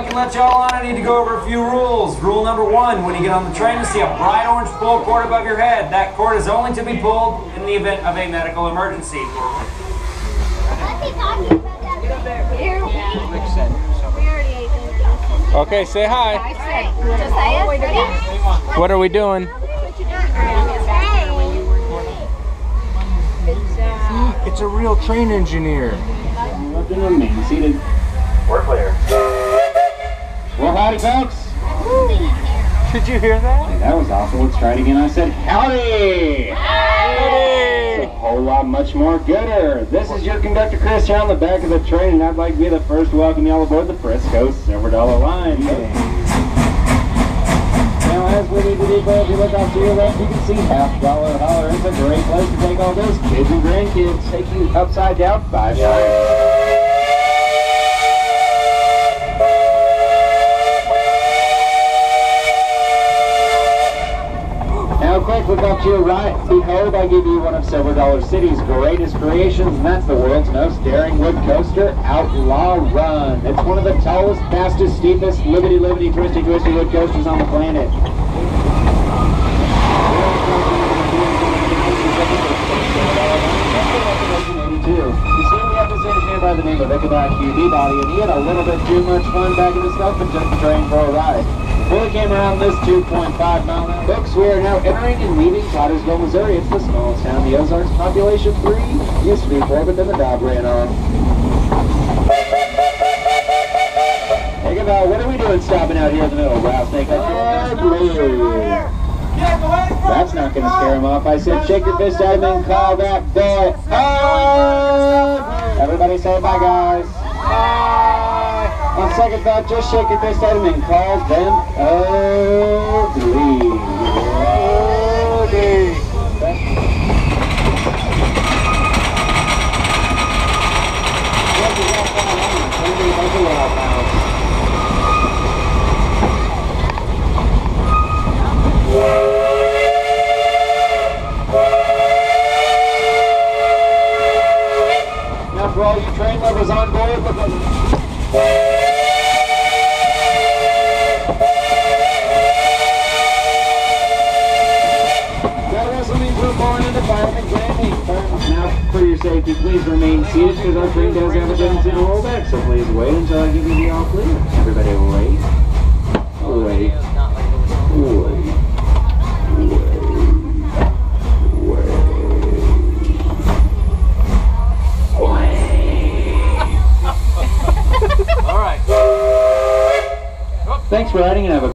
can let y'all on, I need to go over a few rules. Rule number 1, when you get on the train and see a bright orange pull cord above your head, that cord is only to be pulled in the event of a medical emergency. Okay, say hi. What are we doing? It's a real train engineer. Main seated. We're clear. Well, howdy, folks. Did you hear that? That was awesome. Let's try it again. I said howdy. Howdy. It's a whole lot much more gooder. This is your conductor Chris here on the back of the train, and I'd like to be the first to welcome you all aboard the Frisco $7 line. Now, as we need to depot, if you look off to your left, you can see $50 holler. It's a great place to take all those kids and grandkids, take you upside down 5 times. Now quick, look off to your right. Behold, I give you one of $7 City's greatest creations, and that's the world's most daring wood coaster, Outlaw Run. It's one of the tallest, fastest, steepest, libbity, twisty wood coasters on the planet. You see, we have this engineer by the name of Ichabod QB, and he had a little bit too much fun backing his stuff and took the train for a ride. Before we came around this 2.5-mile folks, we are now entering and leaving Pottersville, Missouri. It's the smallest town in the Ozarks, population 3. Used to be 4, but then the dog ran off. Hey, Ichabod, what are we doing stopping out here in the middle of Rattlesnake? That's not going to scare him off. I said, shake your fist at him and call that boy up. Everybody say bye, guys. Bye. On second thought, just shake your fist at him and call them ugly. Now for all you train lovers on board, look at that also means we're born into fireman Granny. Now, for your safety, please remain seated because our train does have a tendency to roll back, so please wait until I give you the all clear. Everybody wait. Wait. Wait. Thanks for riding and have a